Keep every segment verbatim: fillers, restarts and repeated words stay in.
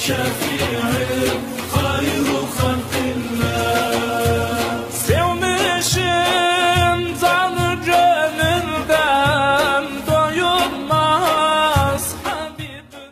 şefi'im hayru halkillah. Sevmişim canı gönülden doyulmaz Habibim.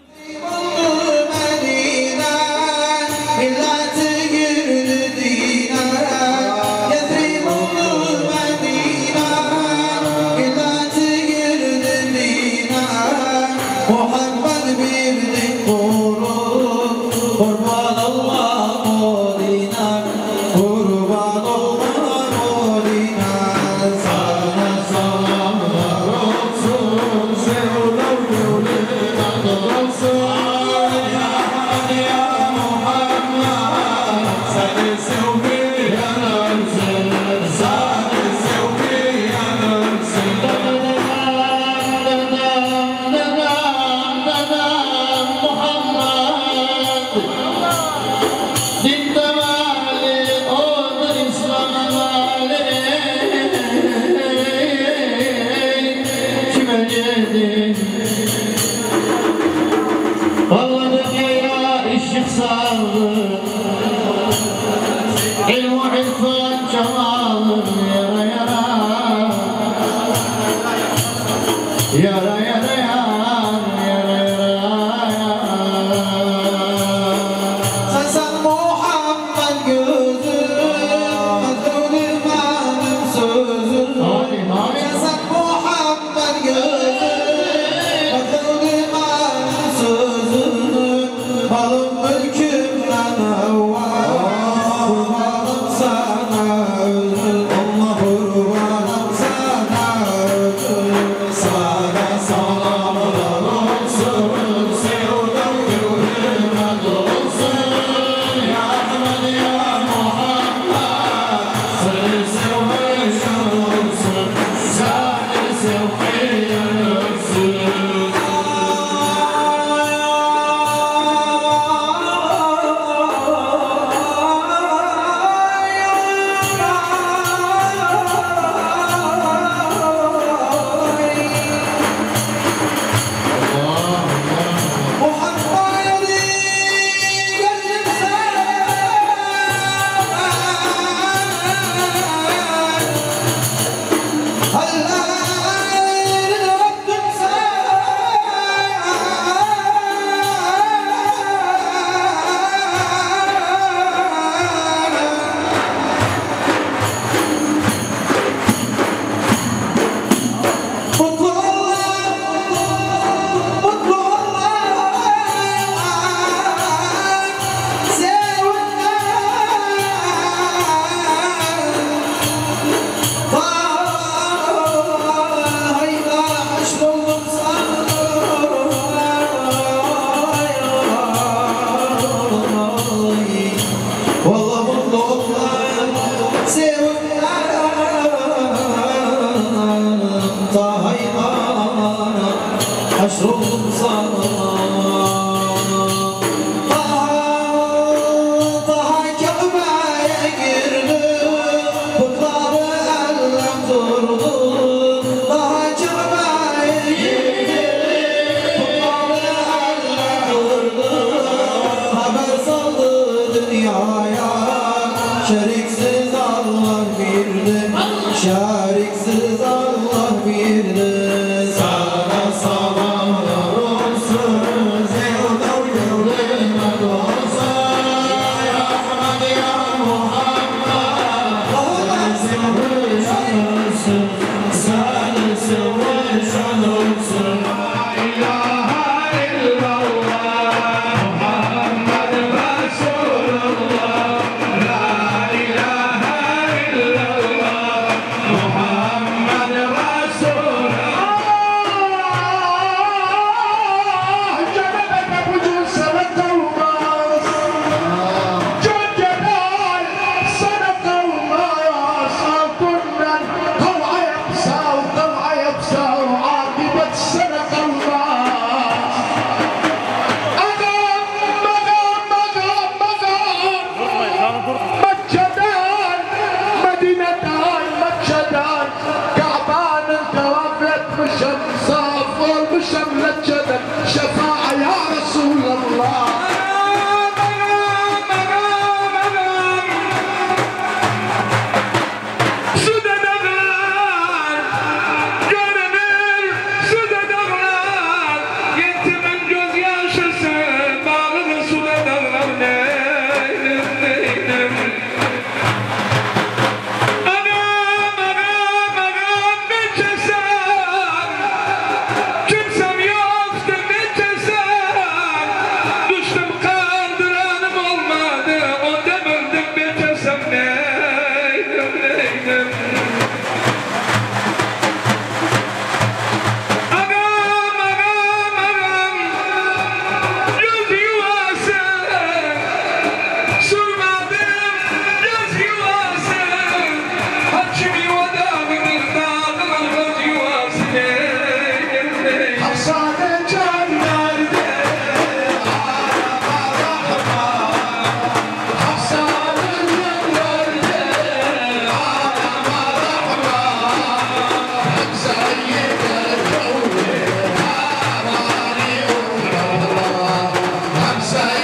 Medine milleti girdi dine, Yesrib olur Medine milleti girdi dine. Muhammed bir din kurur, kurban Allah Medine, kurban Allah Medine. Sana selamlar olsun, sevgiler gönlüne dolsun. Ya Hadi ya Muhammed, seni sevmeyenlersin, seni sevmeyenlersin. Din temeli odur İslam emeli, kime geldi? Vallahi dünyaya ışık saldı, ilmu irfan çamalı, yara yara, yara yara yara yara. Sen Muhammed gözüm, Mesud'um benim sözüm. Sen Muhammed gözüm, Mesud'um benim sözüm. Balım mülkümden evvel, kurbanım sana özüm. Allah kurbanım sana özüm. Sana selamlar olsun, sevgiler gönlüme dolsun. Ya Ahmet ya Muhammed, seni sevmeyen olsun, seni sevmeyen olsun.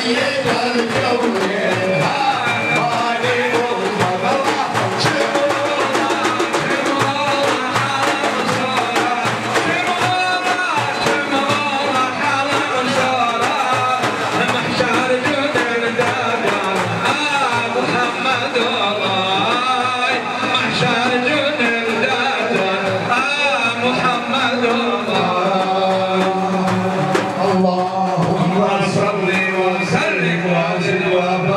اللهم صل وسلم وزد وبارك